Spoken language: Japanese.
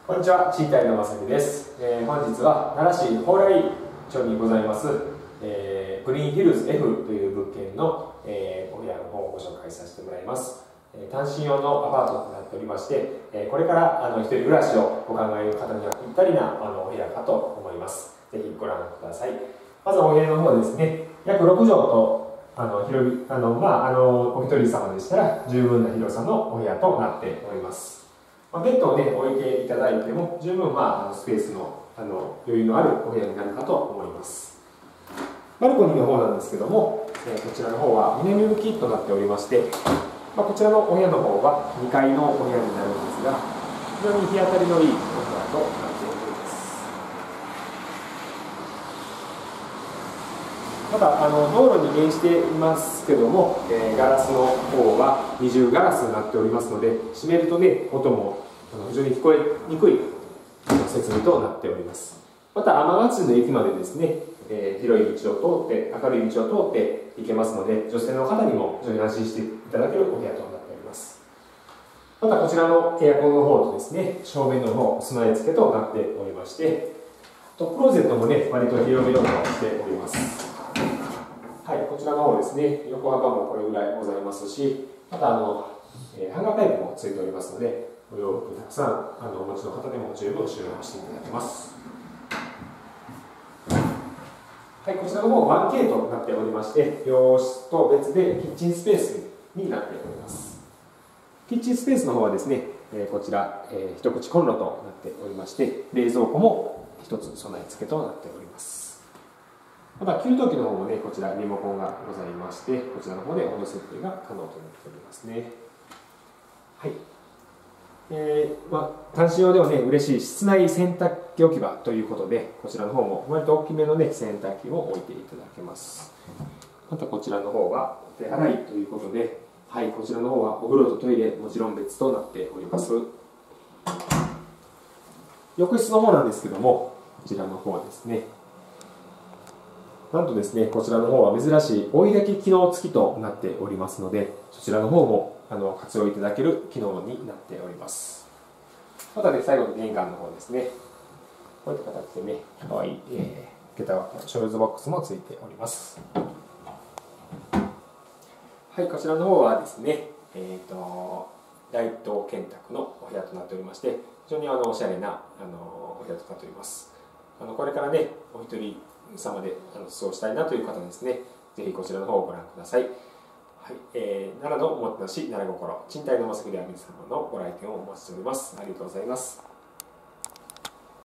こんにちは、賃貸のまさきです。本日は奈良市蓬莱町にございます、グリーンヒルズ F という物件の、お部屋の方をご紹介させてもらいます。単身用のアパートとなっておりまして、これから一人暮らしをお考えの方にはぴったりなお部屋かと思います。ぜひご覧ください。まずお部屋の方ですね、約6畳と広いお一人様でしたら十分な広さのお部屋となっております。ベッドをね、置いていただいても十分スペースの余裕のあるお部屋になるかと思います。バルコニーの方なんですけども、こちらの方は南向きとなっておりまして、こちらのお部屋の方は2階のお部屋になるんですが、非常に日当たりのいいお部屋となっております。また道路に面していますけども、ガラスの方は二重ガラスになっておりますので、閉めるとね、音も非常に聞こえにくい設備となっております。また天ヶ津の駅までですね、広い道を通って明るい道を通って行けますので、女性の方にも非常に安心していただけるお部屋となっております。またこちらのエアコンの方とですね、正面の方備え付けとなっておりまして、クローゼットもね、割と広々としております。はい、こちらの方ですね、横幅もこれぐらいございますし、またハンガータイプもついておりますので、お洋服たくさんお持ちの方でも十分収納していただけます。はい、こちらの方 1K となっておりまして、洋室と別でキッチンスペースになっております。キッチンスペースの方はですね、こちら、一口コンロとなっておりまして、冷蔵庫も一つ備え付けとなっております。また給湯器の方もね、こちらリモコンがございまして、こちらの方で温度設定が可能となっておりますね。はい。単身用ではね、嬉しい室内洗濯機置き場ということで、こちらの方も割と大きめのね、洗濯機を置いていただけます。またこちらの方はお手洗いということで、はい、こちらの方はお風呂とトイレもちろん別となっております。浴室の方なんですけども、こちらの方ですね。なんとですね、こちらの方は珍しい追い焚き機能付きとなっておりますので、そちらの方も活用いただける機能になっております。またね、最後に玄関の方ですね。こういった形でね、かわいい、下駄箱、ショルズボックスも付いております。はい、こちらの方はですね、大東建託のお部屋となっておりまして、非常におしゃれなお部屋となっております。これからね、お一人様で過ごしたいなという方ですね、ぜひこちらの方をご覧ください。はい、奈良のおもてなし、奈良心、賃貸のまさきでは皆様のご来店をお待ちしております。ありがとうございます。